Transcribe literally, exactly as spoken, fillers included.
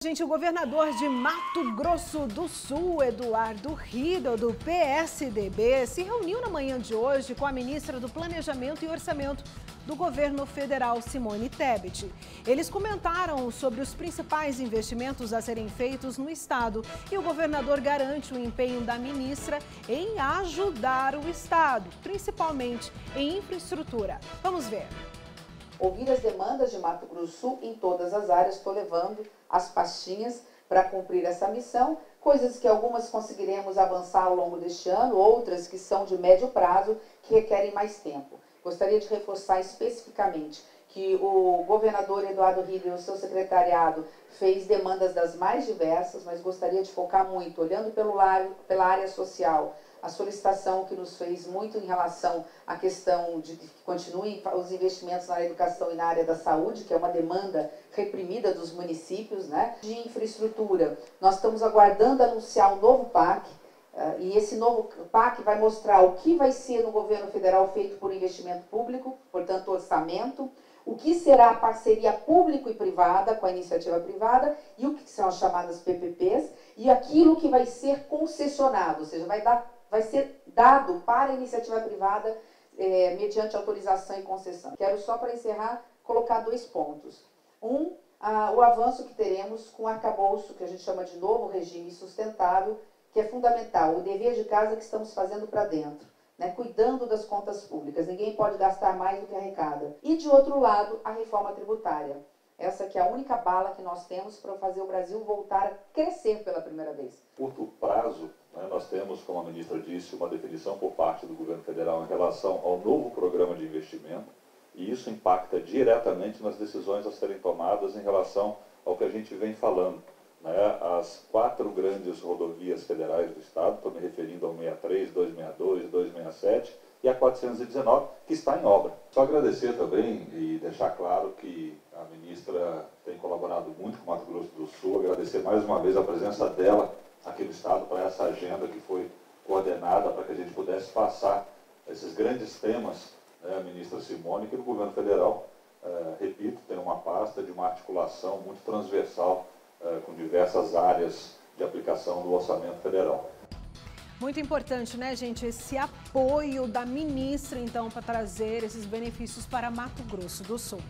Gente, o governador de Mato Grosso do Sul, Eduardo Riedel, do P S D B, se reuniu na manhã de hoje com a ministra do Planejamento e Orçamento do governo federal, Simone Tebet. Eles comentaram sobre os principais investimentos a serem feitos no estado e o governador garante o empenho da ministra em ajudar o estado, principalmente em infraestrutura. Vamos ver. Ouvir as demandas de Mato Grosso do Sul em todas as áreas, estou levando as pastinhas para cumprir essa missão, coisas que algumas conseguiremos avançar ao longo deste ano, outras que são de médio prazo, que requerem mais tempo. Gostaria de reforçar especificamente que o governador Eduardo Riedel e o seu secretariado fez demandas das mais diversas, mas gostaria de focar muito, olhando pelo lado, pela área social, a solicitação que nos fez muito em relação à questão de que continuem os investimentos na educação e na área da saúde, que é uma demanda reprimida dos municípios, né? De infraestrutura. Nós estamos aguardando anunciar um novo P A C, uh, e esse novo P A C vai mostrar o que vai ser no governo federal feito por investimento público, portanto orçamento, o que será a parceria público e privada com a iniciativa privada e o que são as chamadas P P Ps e aquilo que vai ser concessionado, ou seja, vai dar vai ser dado para a iniciativa privada é, mediante autorização e concessão. Quero só, para encerrar, colocar dois pontos. Um, a, o avanço que teremos com o arcabouço, que a gente chama de novo regime sustentável, que é fundamental, o dever de casa que estamos fazendo para dentro, né, cuidando das contas públicas. Ninguém pode gastar mais do que arrecada. E, de outro lado, a reforma tributária. Essa que é a única bala que nós temos para fazer o Brasil voltar a crescer pela primeira vez. Curto prazo, né, nós temos, como a ministra disse, uma definição por parte do governo federal em relação ao novo programa de investimento, e isso impacta diretamente nas decisões a serem tomadas em relação ao que a gente vem falando. Né, as quatro grandes rodovias federais do estado, estou me referindo ao sessenta e três, duzentos e sessenta e dois, duzentos e sessenta e sete e a quatrocentos e dezenove, que está em obra. Só agradecer também e deixar claro que a ministra tem colaborado muito com o Mato Grosso do Sul, agradecer mais uma vez a presença dela aqui no estado para essa agenda que foi coordenada para que a gente pudesse passar esses grandes temas, né, a ministra Simone, que no governo federal, eh, repito, tem uma pasta de uma articulação muito transversal eh, com diversas áreas de aplicação do orçamento federal. Muito importante, né, gente, esse apoio da ministra, então, para trazer esses benefícios para Mato Grosso do Sul.